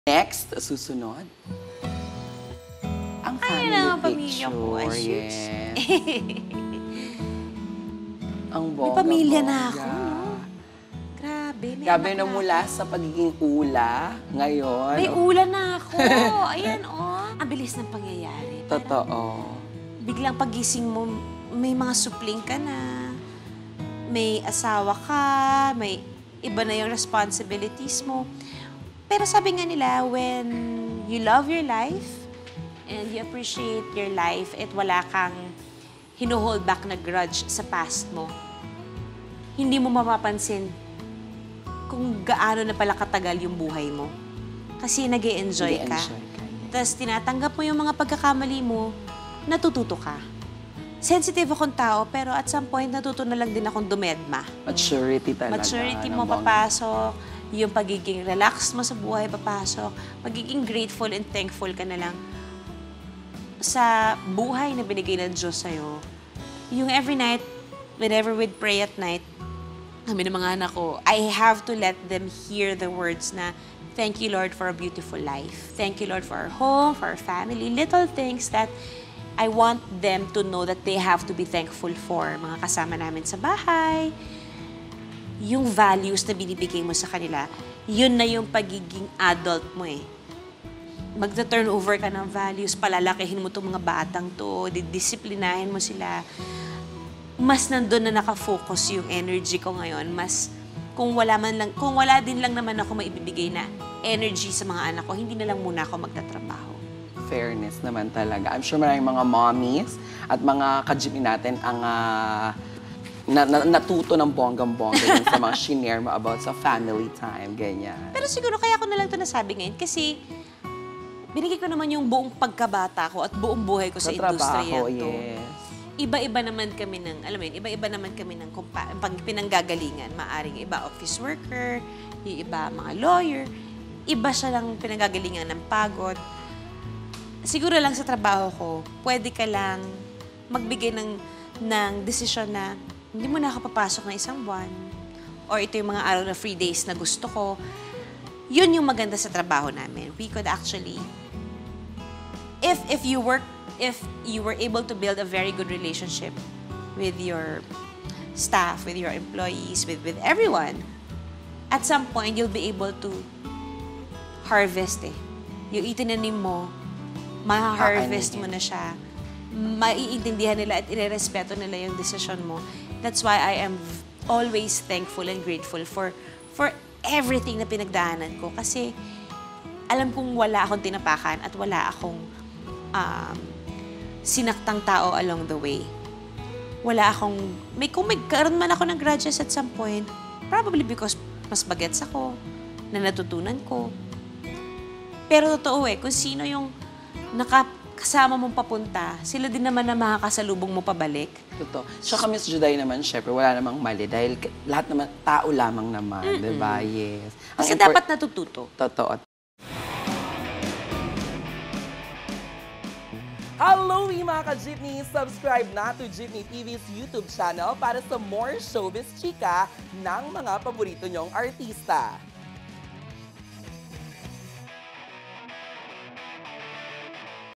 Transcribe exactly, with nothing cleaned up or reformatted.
Next, susunod. Ang family Ay, picture. pamilya ko. Ay, Yes. Ang May bongga, pamilya na bongga. ako, no? Grabe, may Grabe anak na na mula ako. sa pagiging ula ngayon. May ulan na ako. Ayan, oh. Ang bilis ng pangyayari. Totoo. Biglang pagising mo, may mga supling ka na. May asawa ka, may iba na yung responsibilities mo. Pero sabi nga nila, when you love your life and you appreciate your life at wala kang hinuhold back na grudge sa past mo, hindi mo mapapansin kung gaano na pala katagal yung buhay mo. Kasi nag-e-enjoy ka. Nag-e-enjoy ka, yes. Tapos tinatanggap mo yung mga pagkakamali mo, natututo ka. Sensitive akong tao, pero at some point, natuto na lang din akong dumedma. Maturity talaga. Maturity ng mo bongga. papasok, yung pagiging relaxed mo sa buhay papasok, magiging grateful and thankful ka na lang sa buhay na binigay ng Diyos sa'yo. Yung every night, whenever we'd pray at night, kami ng mga anak ko, I have to let them hear the words na, thank you, Lord, for a beautiful life. Thank you, Lord, for our home, for our family. Little things that I want them to know that they have to be thankful for. Mga kasama namin sa bahay, yung values na binibigay mo sa kanila, yun na yung pagiging adult mo eh. Magta-turnover ka ng values, palalakihin mo itong mga batang to, didisiplinahin mo sila. Mas nandun na nakafocus yung energy ko ngayon. Mas, kung wala, man lang, kung wala din lang naman ako maibibigay na energy sa mga anak ko, hindi na lang muna ako magtatrabaho. Fairness naman talaga. I'm sure maraming mga mommies at mga ka-Jeepney natin ang uh, na, na, natuto ng bonggang-bongga dun sa mga shinare mo about sa family time, ganyan. Pero siguro kaya ko na lang ito nasabi ngayon kasi binigay ko naman yung buong pagkabata ko at buong buhay ko sa, Sa industriya trabaho, to. yes. Iba-iba naman kami ng, alam mo yun, iba-iba naman kami ng kumpa, pag pinanggagalingan. Maaring iba office worker, yung iba mga lawyer, iba siya lang pinanggagalingan ng pagod. Siguro lang sa trabaho ko, pwede ka lang magbigay ng, ng desisyon na hindi mo na ako papasok na isang buwan or ito yung mga araw na free days na gusto ko. Yun yung maganda sa trabaho namin. We could actually, if if you work, if you were able to build a very good relationship with your staff, with your employees, with with everyone, at some point you'll be able to harvest eh. Yung itinanim mo, ma-harvest mo na siya. Maiintindihan nila at irerespeto nila yung desisyon mo. That's why I am always thankful and grateful for for everything na pinagdaanan ko. Kasi alam kong wala akong tinapakan at wala akong um, sinaktang tao along the way. Wala akong, may, kung may karoon man ako ng grudges at some point, probably because mas bagets ako, na natutunan ko. Pero totoo eh, kung sino yung nakasama mong papunta, sila din naman na makakasalubong mo pabalik. Totoo. Tsaka Miss Juday naman, syempre, wala namang mali dahil lahat naman, tao lamang naman, mm-mm. di ba? Yes. Kasi dapat natututo. Totoo. Hello, mga ka-Jeepney! Subscribe na to Jeepney T V's YouTube channel para sa more showbiz chika ng mga paborito nyong artista.